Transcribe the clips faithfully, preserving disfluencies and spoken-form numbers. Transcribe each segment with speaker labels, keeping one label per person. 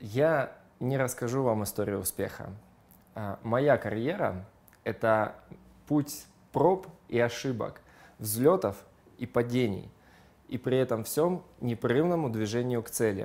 Speaker 1: Я не расскажу вам историю успеха. А, Моя карьера– это путь проб и ошибок, взлетов и падений, и при этом всем непрерывному движению к цели.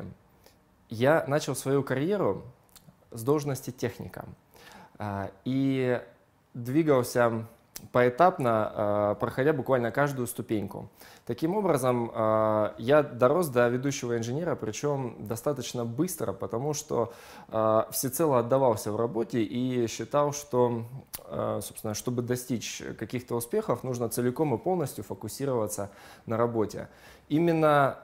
Speaker 1: Я начал свою карьеру с должности техника а, и двигался поэтапно, а, проходя буквально каждую ступеньку. Таким образом, а, я дорос до ведущего инженера, причем достаточно быстро, потому что а, всецело отдавался в работе и считал, что, а, собственно, чтобы достичь каких-то успехов, нужно целиком и полностью фокусироваться на работе. Именно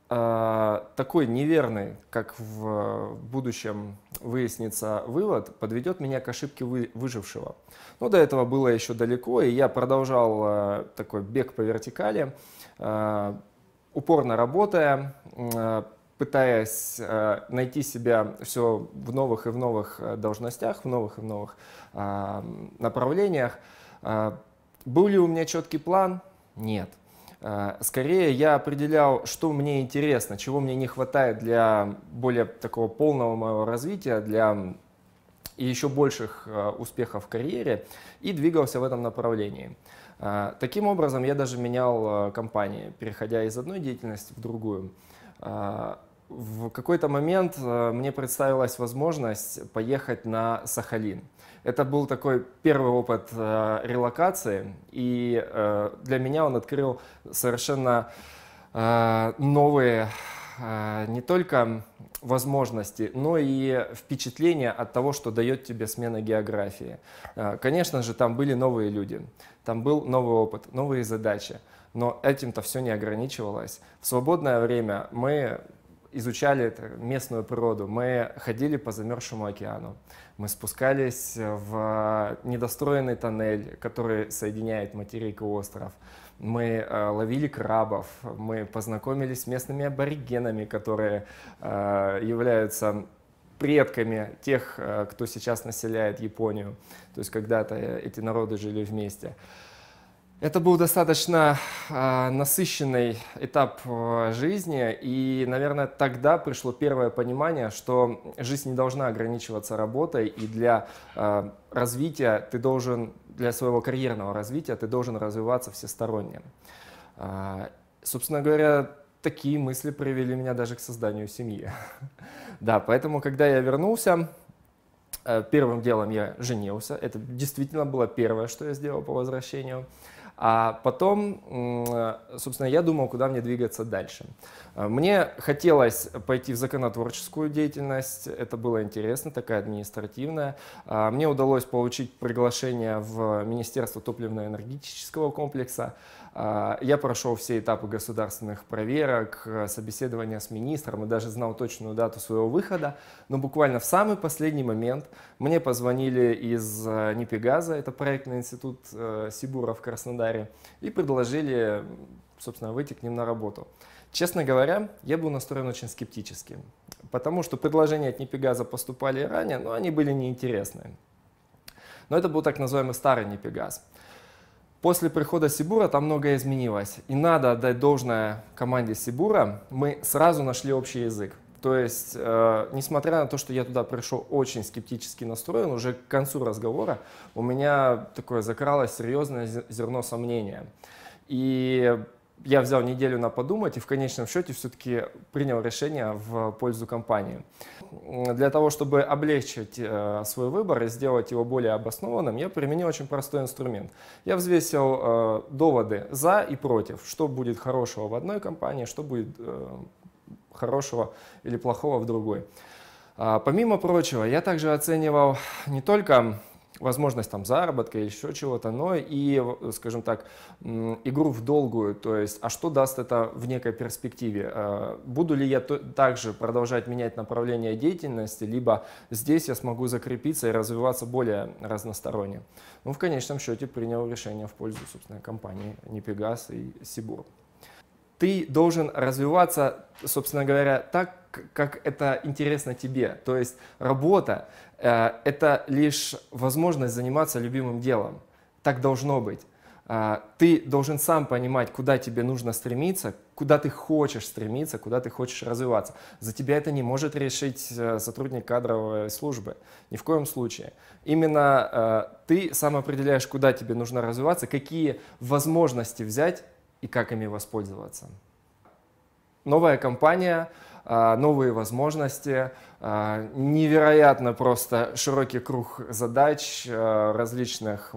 Speaker 1: а, такой неверный, как в будущем выяснится, вывод подведет меня к ошибке вы- выжившего. Но до этого было еще далеко, и я продолжал а, такой бег по вертикали, а, упорно работая, а, пытаясь а, найти себя все в новых и в новых а, должностях, в новых и в новых а, направлениях. А, Был ли у меня четкий план? Нет. А, Скорее я определял, что мне интересно, чего мне не хватает для более такого полного моего развития, для и еще больших а, успехов в карьере, и двигался в этом направлении. А, Таким образом, я даже менял а, компании, переходя из одной деятельности в другую. А, В какой-то момент а, мне представилась возможность поехать на Сахалин. Это был такой первый опыт а, релокации, и а, для меня он открыл совершенно а, новые а, не только возможности, но и впечатления от того, что дает тебе смена географии. А, Конечно же, там были новые люди, там был новый опыт, новые задачи, но этим-то все не ограничивалось. В свободное время мы изучали это, местную природу, мы ходили по замерзшему океану, мы спускались в недостроенный тоннель, который соединяет материк и остров. Мы э, ловили крабов, мы познакомились с местными аборигенами, которые э, являются предками тех, э, кто сейчас населяет Японию. То есть когда-то эти народы жили вместе. Это был достаточно э, насыщенный этап э, жизни, и, наверное, тогда пришло первое понимание, что жизнь не должна ограничиваться работой, и для э, развития ты должен, для своего карьерного развития ты должен развиваться всесторонне. Э, собственно говоря, такие мысли привели меня даже к созданию семьи. Да, поэтому, когда я вернулся, э, первым делом я женился. Это действительно было первое, что я сделал по возвращению. А потом, собственно, я думал, куда мне двигаться дальше. Мне хотелось пойти в законотворческую деятельность, это было интересно, такая административная. Мне удалось получить приглашение в Министерство топливно-энергетического комплекса. Я прошел все этапы государственных проверок, собеседования с министром и даже знал точную дату своего выхода. Но буквально в самый последний момент мне позвонили из Ниппегаза, это проектный институт Сибура в Краснодаре, и предложили, собственно, выйти к ним на работу. Честно говоря, я был настроен очень скептически, потому что предложения от Ниппегаза поступали и ранее, но они были неинтересны. Но это был так называемый старый Ниппегаз. После прихода Сибура там многое изменилось, и надо отдать должное команде Сибура, мы сразу нашли общий язык. То есть, э, несмотря на то, что я туда пришел очень скептически настроен, уже к концу разговора у меня такое закралось серьезное зерно сомнения. И я взял неделю на подумать и в конечном счете все-таки принял решение в пользу компании. Для того, чтобы облегчить э, свой выбор и сделать его более обоснованным, я применил очень простой инструмент. Я взвесил э, доводы за и против, что будет хорошего в одной компании, что будет э, хорошего или плохого в другой. А, помимо прочего, я также оценивал не только возможность там заработка или еще чего-то, но и, скажем так, игру в долгую, то есть, а что даст это в некой перспективе? Буду ли я также продолжать менять направление деятельности, либо здесь я смогу закрепиться и развиваться более разносторонне? Ну, в конечном счете принял решение в пользу, собственно, компании Ниппегаз и Сибур. Ты должен развиваться, собственно говоря, так, как это интересно тебе. То есть работа э, – это лишь возможность заниматься любимым делом. Так должно быть. Ты должен сам понимать, куда тебе нужно стремиться, куда ты хочешь стремиться, куда ты хочешь развиваться. За тебя это не может решить сотрудник кадровой службы. Ни в коем случае. Именно ты сам определяешь, куда тебе нужно развиваться, какие возможности взять и как ими воспользоваться. Новая компания, новые возможности, невероятно просто широкий круг задач, различных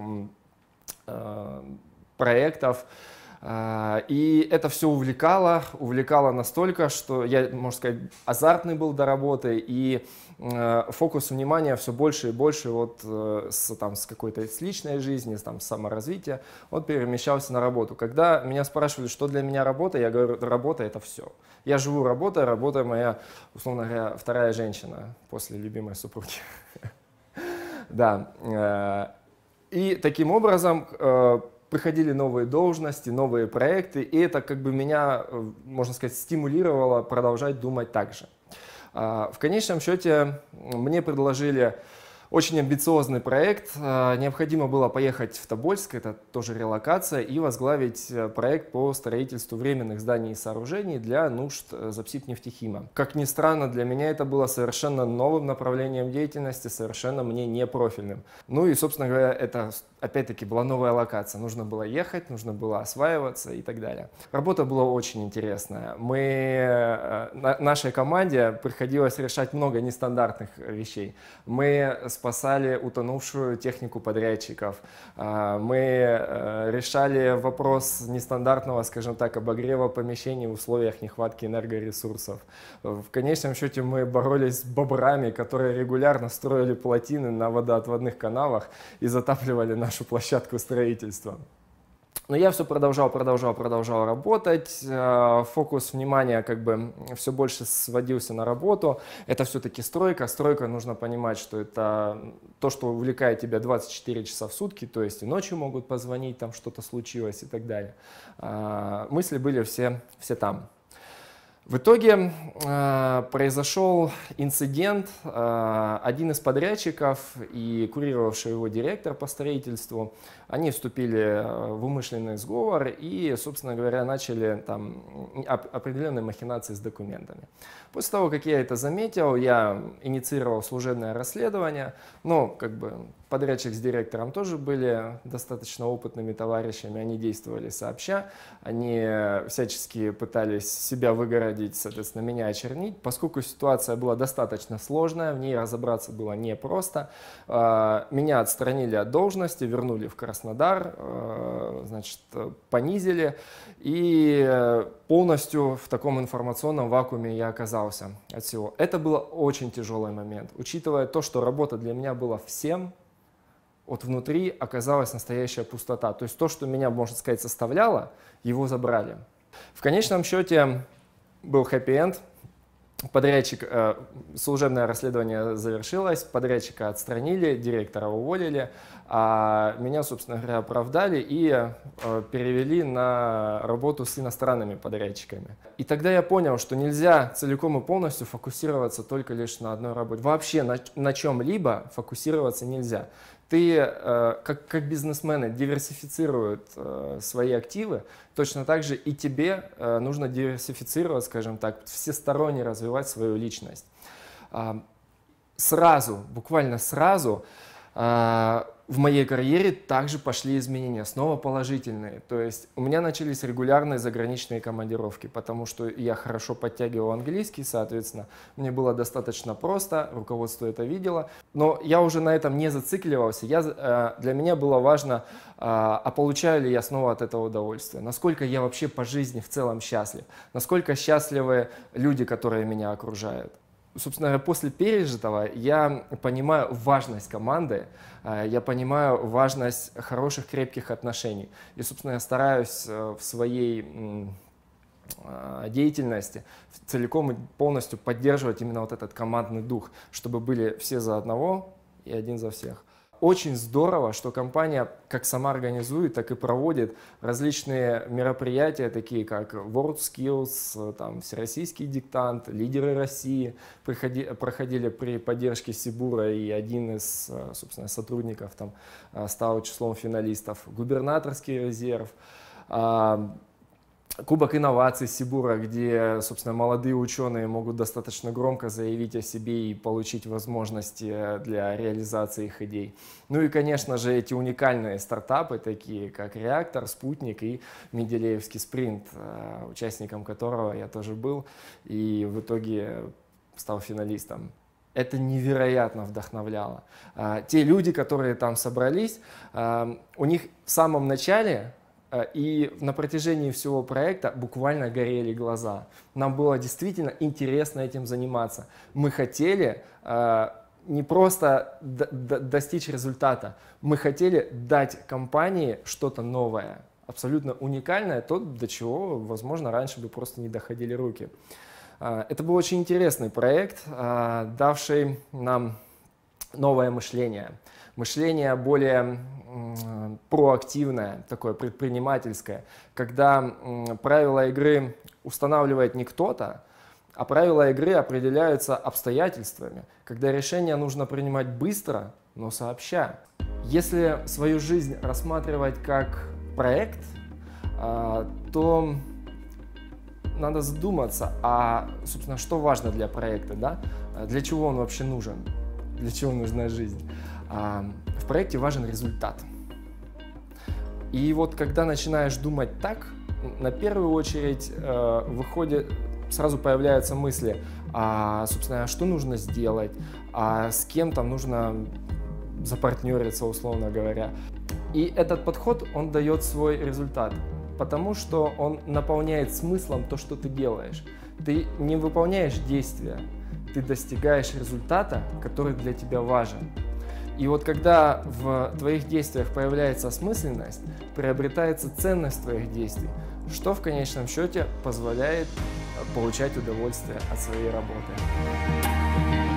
Speaker 1: проектов. И это все увлекало, увлекало настолько, что я, можно сказать, азартный был до работы, и фокус внимания все больше и больше вот с, там, с какой-то с личной жизни, там, с саморазвития, он перемещался на работу. Когда меня спрашивали, что для меня работа, я говорю, работа — это все. Я живу работой, работа моя, условно говоря, вторая женщина после любимой супруги. Да. И таким образом приходили новые должности, новые проекты, и это как бы меня, можно сказать, стимулировало продолжать думать так же. В конечном счете мне предложили очень амбициозный проект. Необходимо было поехать в Тобольск, это тоже релокация, и возглавить проект по строительству временных зданий и сооружений для нужд Запсибнефтехима. Как ни странно, для меня это было совершенно новым направлением деятельности, совершенно мне не профильным. Ну и, собственно говоря, это опять-таки была новая локация. Нужно было ехать, нужно было осваиваться и так далее. Работа была очень интересная. Мы, нашей команде приходилось решать много нестандартных вещей. Мы спасали утонувшую технику подрядчиков. Мы решали вопрос нестандартного, скажем так, обогрева помещений в условиях нехватки энергоресурсов. В конечном счете мы боролись с бобрами, которые регулярно строили плотины на водоотводных каналах и затапливали нашу площадку строительства. Но я все продолжал, продолжал, продолжал работать, фокус внимания как бы все больше сводился на работу. Это все-таки стройка, стройка, нужно понимать, что это то, что увлекает тебя двадцать четыре часа в сутки, то есть и ночью могут позвонить, там что-то случилось и так далее. Мысли были все, все там. В итоге э, произошел инцидент. Э, один из подрядчиков и курировавший его директор по строительству, они вступили в умышленный сговор и, собственно говоря, начали там оп- определенные махинации с документами. После того, как я это заметил, я инициировал служебное расследование, но как бы подрядчик с директором тоже были достаточно опытными товарищами, они действовали сообща, они всячески пытались себя выгородить, соответственно, меня очернить. Поскольку ситуация была достаточно сложная, в ней разобраться было непросто, меня отстранили от должности, вернули в Краснодар, значит, понизили, и полностью в таком информационном вакууме я оказался от всего. Это был очень тяжелый момент, учитывая то, что работа для меня была всем. Вот внутри оказалась настоящая пустота. То есть то, что меня, можно сказать, составляло, его забрали. В конечном счете был хэппи-энд. Подрядчик, э, служебное расследование завершилось, подрядчика отстранили, директора уволили, а меня, собственно говоря, оправдали и э, перевели на работу с иностранными подрядчиками. И тогда я понял, что нельзя целиком и полностью фокусироваться только лишь на одной работе. Вообще на, на чем-либо фокусироваться нельзя. Ты, э, как, как бизнесмены, диверсифицируют э, свои активы, точно так же и тебе э, нужно диверсифицировать, скажем так, всесторонне развивать свою личность. Э, сразу, буквально сразу, э, в моей карьере также пошли изменения, снова положительные. То есть у меня начались регулярные заграничные командировки, потому что я хорошо подтягивал английский, соответственно, мне было достаточно просто, руководство это видело. Но я уже на этом не зацикливался. Я, для меня было важно, а получаю ли я снова от этого удовольствие, насколько я вообще по жизни в целом счастлив, насколько счастливы люди, которые меня окружают. Собственно, после пережитого я понимаю важность команды, я понимаю важность хороших, крепких отношений. И, собственно, я стараюсь в своей деятельности целиком и полностью поддерживать именно вот этот командный дух, чтобы были все за одного и один за всех. очень здорово, что компания как сама организует, так и проводит различные мероприятия, такие как WorldSkills, там, Всероссийский диктант, лидеры России приходи, проходили при поддержке Сибура, и один из, собственно, сотрудников там стал числом финалистов, губернаторский резерв, Кубок инноваций Сибура, где, собственно, молодые ученые могут достаточно громко заявить о себе и получить возможности для реализации их идей. Ну и, конечно же, эти уникальные стартапы, такие как Реактор, Спутник и Менделеевский спринт, участником которого я тоже был и в итоге стал финалистом. Это невероятно вдохновляло. Те люди, которые там собрались, у них в самом начале и на протяжении всего проекта буквально горели глаза. Нам было действительно интересно этим заниматься. Мы хотели э, не просто достичь результата, мы хотели дать компании что-то новое, абсолютно уникальное, то, до чего, возможно, раньше бы просто не доходили руки. Э, это был очень интересный проект, э, давший нам новое мышление. Мышление более проактивное, такое предпринимательское, когда правила игры устанавливает не кто-то, а правила игры определяются обстоятельствами, когда решение нужно принимать быстро, но сообща. Если свою жизнь рассматривать как проект, то надо задуматься, а, собственно, что важно для проекта, да? Для чего он вообще нужен, для чего нужна жизнь. В проекте важен результат. И вот когда начинаешь думать так, на первую очередь э, выходит, сразу появляются мысли, а, собственно, что нужно сделать, а с кем там нужно запартнериться, условно говоря. И этот подход, он дает свой результат, потому что он наполняет смыслом то, что ты делаешь. Ты не выполняешь действия, ты достигаешь результата, который для тебя важен. И вот когда в твоих действиях появляется осмысленность, приобретается ценность твоих действий, что в конечном счете позволяет получать удовольствие от своей работы.